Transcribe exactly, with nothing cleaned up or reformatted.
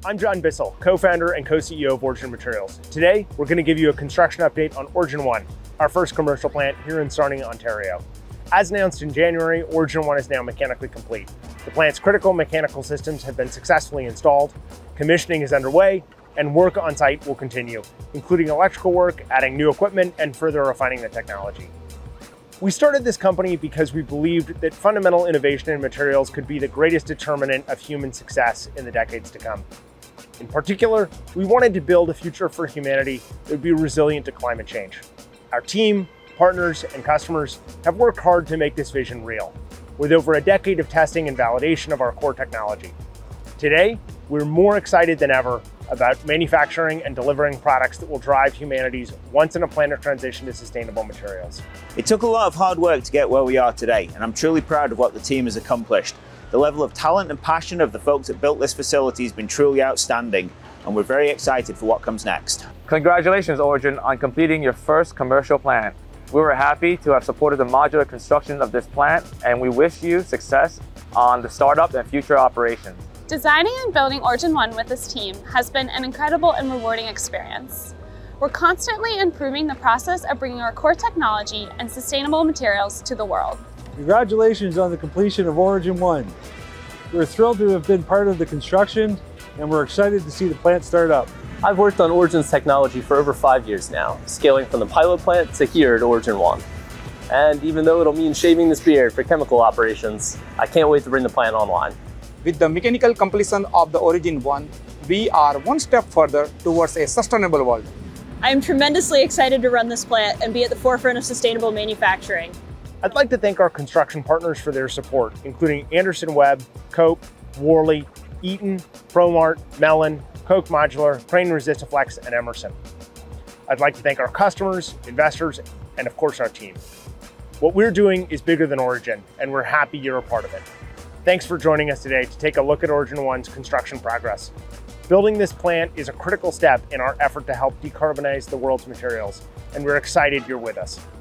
I'm John Bissell, co-founder and co-C E O of Origin Materials. Today, we're going to give you a construction update on Origin One, our first commercial plant here in Sarnia, Ontario. As announced in January, Origin One is now mechanically complete. The plant's critical mechanical systems have been successfully installed, commissioning is underway, and work on site will continue, including electrical work, adding new equipment, and further refining the technology. We started this company because we believed that fundamental innovation in materials could be the greatest determinant of human success in the decades to come. In particular, we wanted to build a future for humanity that would be resilient to climate change. Our team, partners, and customers have worked hard to make this vision real, with over a decade of testing and validation of our core technology. Today, we're more excited than ever about manufacturing and delivering products that will drive humanity's once-in-a-planet transition to sustainable materials. It took a lot of hard work to get where we are today, and I'm truly proud of what the team has accomplished. The level of talent and passion of the folks that built this facility has been truly outstanding, and we're very excited for what comes next. Congratulations, Origin, on completing your first commercial plant. We were happy to have supported the modular construction of this plant, and we wish you success on the startup and future operations. Designing and building Origin One with this team has been an incredible and rewarding experience. We're constantly improving the process of bringing our core technology and sustainable materials to the world. Congratulations on the completion of Origin One. We're thrilled to have been part of the construction, and we're excited to see the plant start up. I've worked on Origin's technology for over five years now, scaling from the pilot plant to here at Origin One. And even though it'll mean shaving this beard for chemical operations, I can't wait to bring the plant online. With the mechanical completion of the Origin One, we are one step further towards a sustainable world. I am tremendously excited to run this plant and be at the forefront of sustainable manufacturing. I'd like to thank our construction partners for their support, including Anderson Webb, Cope, Worley, Eaton, ProMart, Mellon, Koch Modular, Crane Resistaflex, and Emerson. I'd like to thank our customers, investors, and of course our team. What we're doing is bigger than Origin, and we're happy you're a part of it. Thanks for joining us today to take a look at Origin One's construction progress. Building this plant is a critical step in our effort to help decarbonize the world's materials, and we're excited you're with us.